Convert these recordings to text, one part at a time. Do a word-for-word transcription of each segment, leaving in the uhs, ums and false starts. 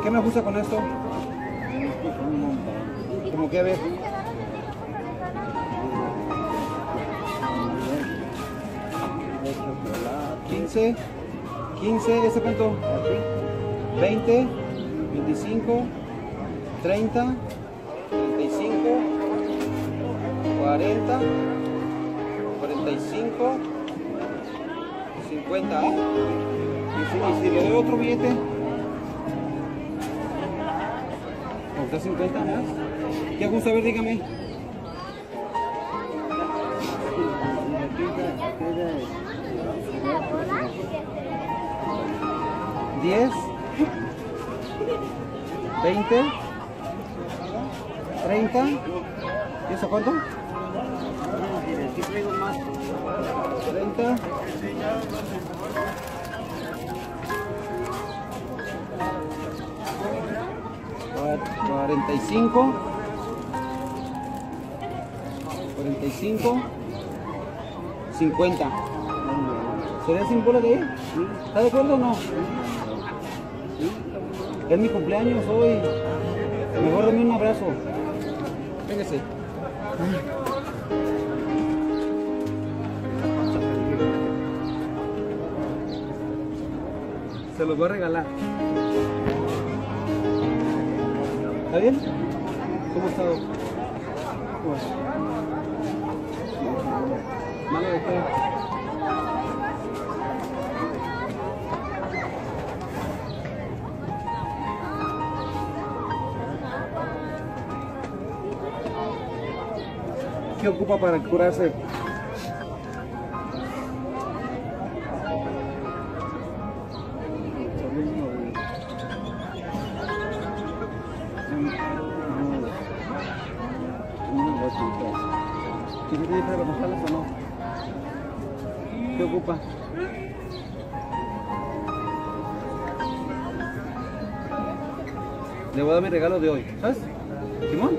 ¿Qué me gusta con esto? ¿Cómo que a ver? quince, quince, ¿ese cuánto? veinte, veinticinco, treinta, treinta y cinco, cuarenta, cuarenta y cinco, cincuenta, ¿eh? Y si, y si le doy otro billete, ¿me gusta cincuenta más? ¿Qué gusta? A ver, dígame. diez, veinte, treinta, ¿y eso cuánto? treinta, cuarenta y cinco, cuarenta y cinco, cincuenta. ¿Sería sin bolas de ahí? ¿Está de acuerdo o no? Es mi cumpleaños hoy. Mejor dame un abrazo. Véngase. Se los voy a regalar. ¿Está bien? ¿Cómo ha estado? Pues, malo de qué. ¿Qué ocupa para curarse? ¿Tiene que ir a remojarlas o no? ¿Qué ocupa? Le voy a dar mi regalo de hoy, ¿sabes? ¿Simón?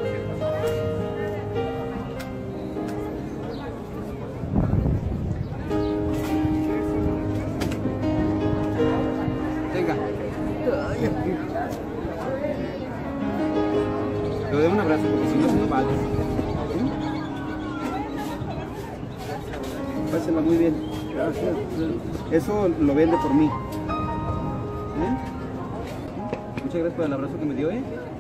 Le doy un abrazo porque si no, no vale. ¿Sí? Pásenla muy bien. Gracias. Eso lo vende por mí. ¿Sí? Muchas gracias por el abrazo que me dio, ¿eh?